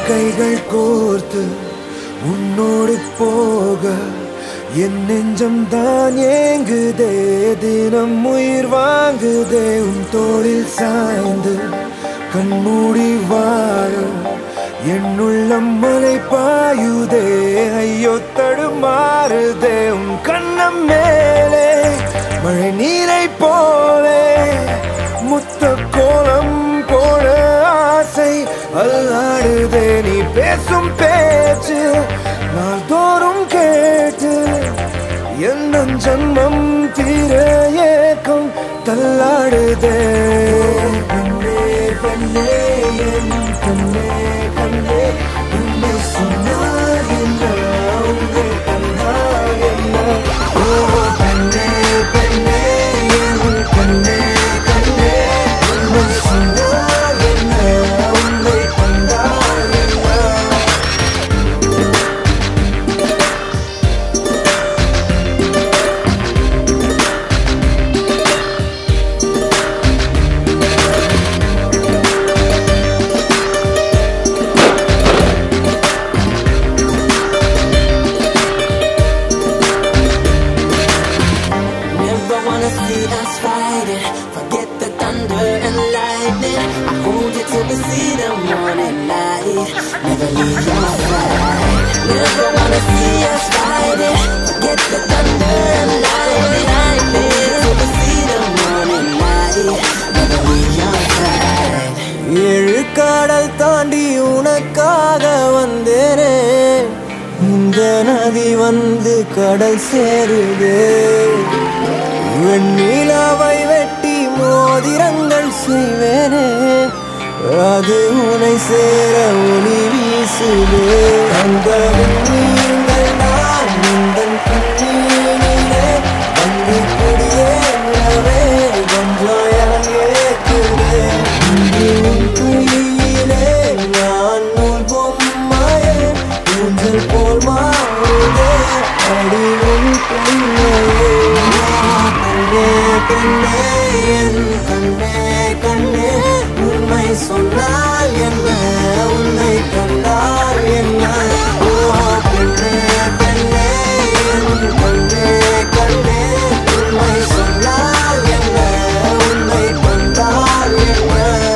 கைகள் கோர்த்து உன்னோடு போக என் நெஞ்சம் தான் ஏங்குதே, தினம் உயிர் வாங்குதே. உன் தோளில் சாய்ந்து கண்மூடி வாழ என் உள்ளம் மலை பாயுதே, ஐயோ தடுமாறுதே. உன் கண்ணம் மேலே மழை நீரை போலே முத்த கோலம் போட ஆசை அல்லாடுதே. நீ பேசும் பேச்சு நாள்தோறும் கேட்டு என் ஜன்மம் தீர ஏக்கம் தள்ளாடுதே. கண்ணே கண்ணே என் கண்ணே கண்ணே உன்னை சொன்னால் என்ன, உன்னை கண்டால் என்ன. ஓ கண்ணே கண்ணே என் கண்ணே கண்ணே உன்னை சொன்னால் என்ன, உன்னை கண்டால் என்ன. See us fighting, forget the thunder and lightning. I hold you till we see the morning light, never leave your side. Never wanna see us fighting, forget the thunder and lightning. Till we see the morning light, never leave your side. ஏழு கடல் தாண்டி உனக்காக வந்தேனே, இந்த நதி வந்து கடல் சேருதே. வெண்ணிலாவை வெட்டி மோதிரங்கள் செய்வேனே, அது உனை சேர ஒளி வீசுதே. அந்த நீங்கள் நான் உங்கள் கண்ணீரிலே வந்து குடியேறவே கொஞ்சம் இறங்கேக்குதே. உன் கையிலே நான் நூல் பொம்மையே ஊஞ்சல் போல் மாறுதே, அடி உன் கையிலே. கண்ணே என் கண்ணே கண்ணே உண்மை சொன்னால் என்ன, உன்னை கண்டால் என்ன. ஓ கண்ணே கண்ணே என் கண்ணே கண்ணே உண்மை சொன்னால் என்ன, உன்னை கண்டால் என்ன.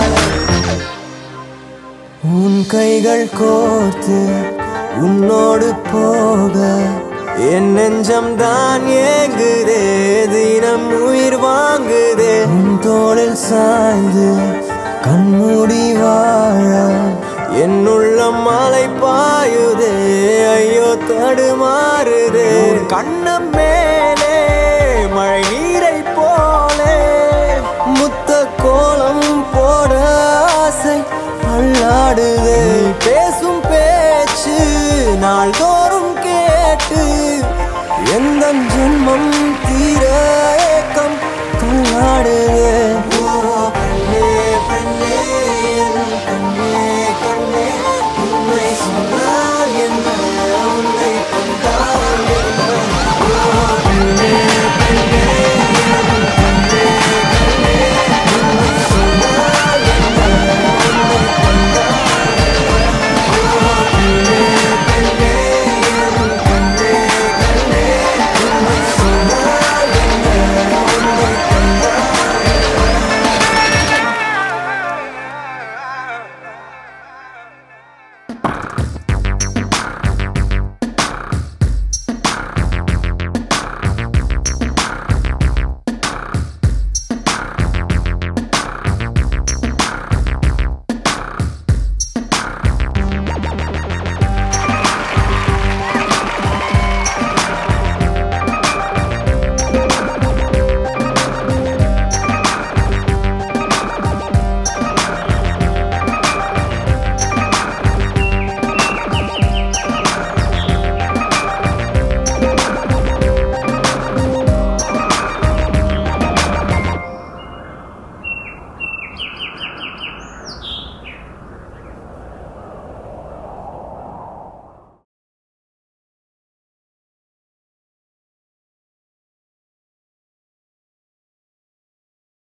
உன் கைகள் கோர்த்து உன்னோடு போக என் நெஞ்சம் தான் ஏங்குதே, தினம் உயிர் வாங்குதே. உன் தோளில் சாய்ந்து கண்மூடி வாழ என் உள்ளம் மலை பாயுதே, ஐயோ தடுமா